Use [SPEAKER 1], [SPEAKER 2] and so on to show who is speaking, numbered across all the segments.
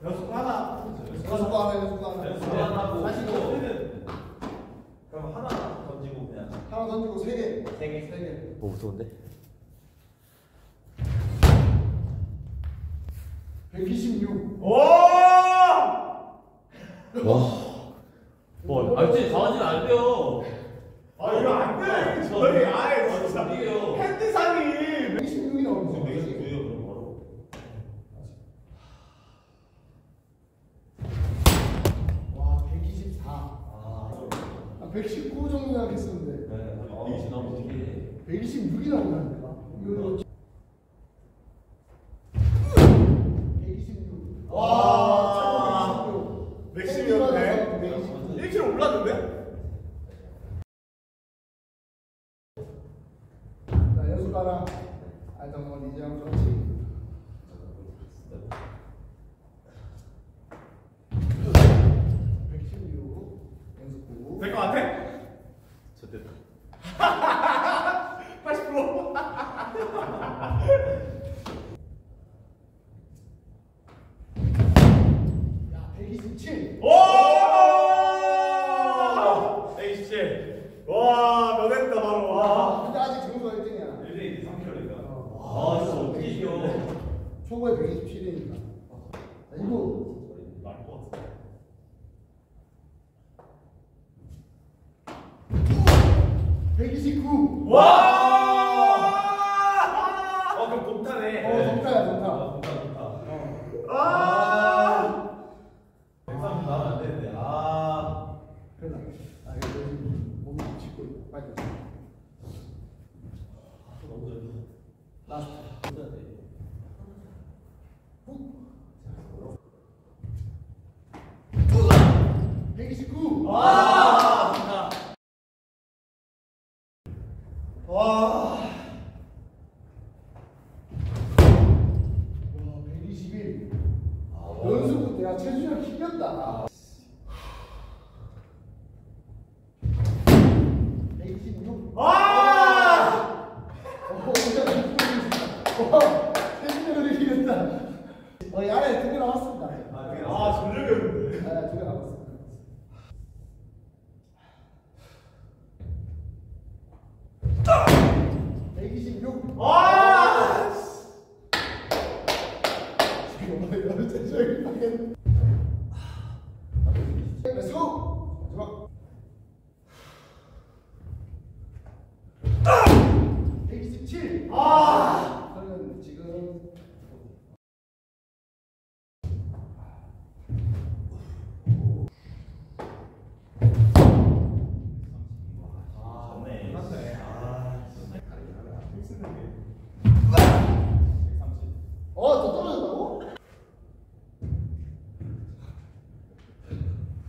[SPEAKER 1] 연습 하나.
[SPEAKER 2] 연습 하나 하고.
[SPEAKER 1] 사실 그럼 하나 던지고 그냥.
[SPEAKER 2] 하나 던지고 3개.
[SPEAKER 1] 3개.
[SPEAKER 3] 오, 무서운데?
[SPEAKER 2] 126.
[SPEAKER 1] 오!
[SPEAKER 3] 와, 알지? 당하지는 안 돼요.
[SPEAKER 1] 아 이거 안 돼. 저희 아예 진짜
[SPEAKER 3] 이게요.
[SPEAKER 1] 핸드상이
[SPEAKER 2] 126이 나오는 거.
[SPEAKER 1] 129요 그럼 바로.
[SPEAKER 2] 와, 124.
[SPEAKER 1] 아,
[SPEAKER 2] 119 정도 생각했었는데.
[SPEAKER 1] 네.
[SPEAKER 3] 이게 지나면 어떻게 해?
[SPEAKER 2] 126이 나온다니까. 이거 126.
[SPEAKER 1] 와, 맥심이었네.
[SPEAKER 2] 126.
[SPEAKER 1] 1kg 올랐는데?
[SPEAKER 2] 자, 연습 하나. 일단 뭐 이제 한번 그렇지. 116. 연습 9.
[SPEAKER 1] 될 것 같아?
[SPEAKER 3] 좋겠다.
[SPEAKER 1] 80%.
[SPEAKER 2] 야, 127.
[SPEAKER 1] 오! 127. 와, 너냈다 바로. 와.
[SPEAKER 2] 근데 아직 점수가 1등이야.
[SPEAKER 1] 1대 3kg니까.
[SPEAKER 3] 아, 진짜 어떻게 이겨?
[SPEAKER 2] 초보에 127이니까. 이거
[SPEAKER 1] 나을 것 같아.
[SPEAKER 2] 129.
[SPEAKER 1] 와! 그럼 동타네.
[SPEAKER 2] 동타야, 동타.
[SPEAKER 1] 동타. 아! 130 나면 안 되는데. 아.
[SPEAKER 2] 그러나. 이거 몸이 짚고 있다. 빨리 가.
[SPEAKER 3] 너무 잘해.
[SPEAKER 2] 라스트.
[SPEAKER 3] 혼자 돼.
[SPEAKER 2] 훅. 129.
[SPEAKER 1] 와! 와.
[SPEAKER 2] 121. 연습 내가 체중을 키겼다. 126.
[SPEAKER 1] 와!
[SPEAKER 2] 체중을 키겼다. 이 안에 2개 남았습니다.
[SPEAKER 1] 아, 전력이었는데.
[SPEAKER 2] 네, 2개 남았습니다. 126.
[SPEAKER 1] 와!
[SPEAKER 2] 지금 체중을 키겠네. 수! 마지막. 127.
[SPEAKER 1] 아!
[SPEAKER 2] 그러면 지금
[SPEAKER 1] 좋네. 맞네. 아, 다르긴 하다. 130.
[SPEAKER 2] 더 떨어졌다고?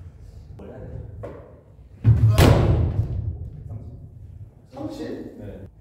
[SPEAKER 1] 뭘 해야 돼?
[SPEAKER 2] 30?
[SPEAKER 1] 네.